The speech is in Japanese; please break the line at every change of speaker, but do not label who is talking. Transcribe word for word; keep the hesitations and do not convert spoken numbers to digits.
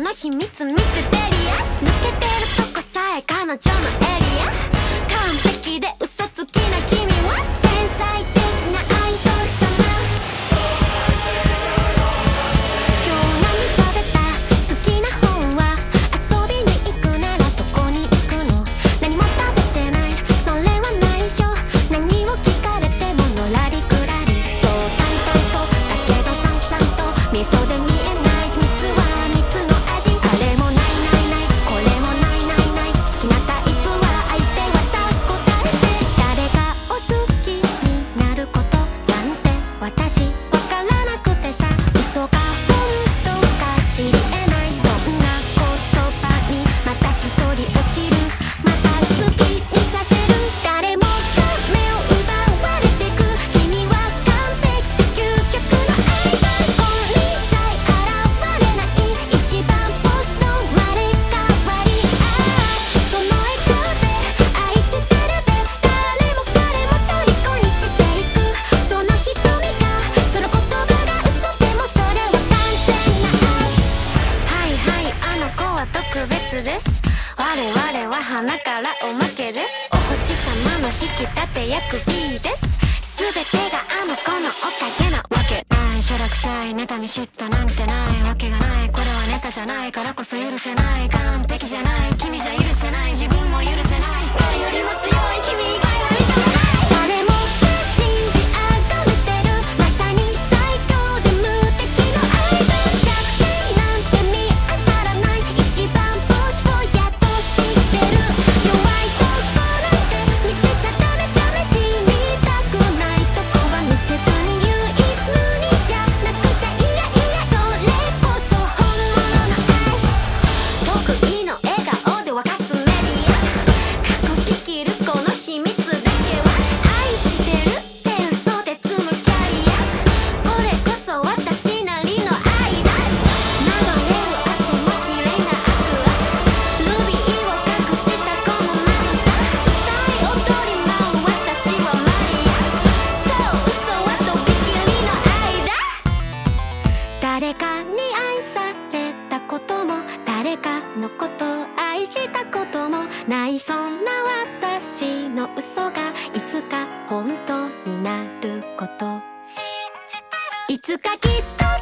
の秘密ミステリアス、抜けてるとこさえ彼女のエリア、完璧で嘘つきな君は天才的なアイドル様。今日何食べた？好きな本は？遊びに行くならどこに行くの？何も食べてない、それは内緒。何を聞かれてものらりくらり、そう淡々とだけどさんさんと味噌で見えない秘密は蜜の味。あれもないないない、これもないないない、好きなタイプは相手はさ答えて。誰かを好きになることなんて私わからなくてさ、嘘か本当か知り得ない、そんな言葉にまた一人落ちる、また好きにさせる。誰もが目を奪われてく、君は完璧で究極のアイドル。金輪際現れない一番星の生まれ変わり。ああその笑顔で愛してるで誰も彼も虜にしていく、その瞳がその言葉が嘘でもそれは完全な愛。はいはいあの子は特別です、我々は花からおまけです、お星様の引き立て役 B です、全てがあの子のおかげなわけない。しょらくさい妬み嫉妬なんてないわけがない、これはネタじゃないからこそ許せない、完璧じゃない君じゃ許せない、自分も許せない、誰よりも強い君以外は認めない。誰もが信じ崇めてるまさに最強で無敵のアイドル、弱点なんて見当たらない一番星をやっと知ってる、弱いとこなんて見せちゃダメ、試しにたくないとこは見せずに唯一無二じゃなくちゃ、いやいやそれこそ本物の愛。得意の笑顔で沸かすメディア、隠しきるこの秘密だけは愛してるって嘘で積むキャリア、これこそ私なりの愛だ。流れる汗も綺麗なアクア、ルビーを隠したこのマンタ、歌い踊り舞う私はマリア、そう嘘はとびきりの愛だ。誰かに愛されたことも誰かのことを愛したこともない、そんな私の嘘がいつか本当になること、いつかきっと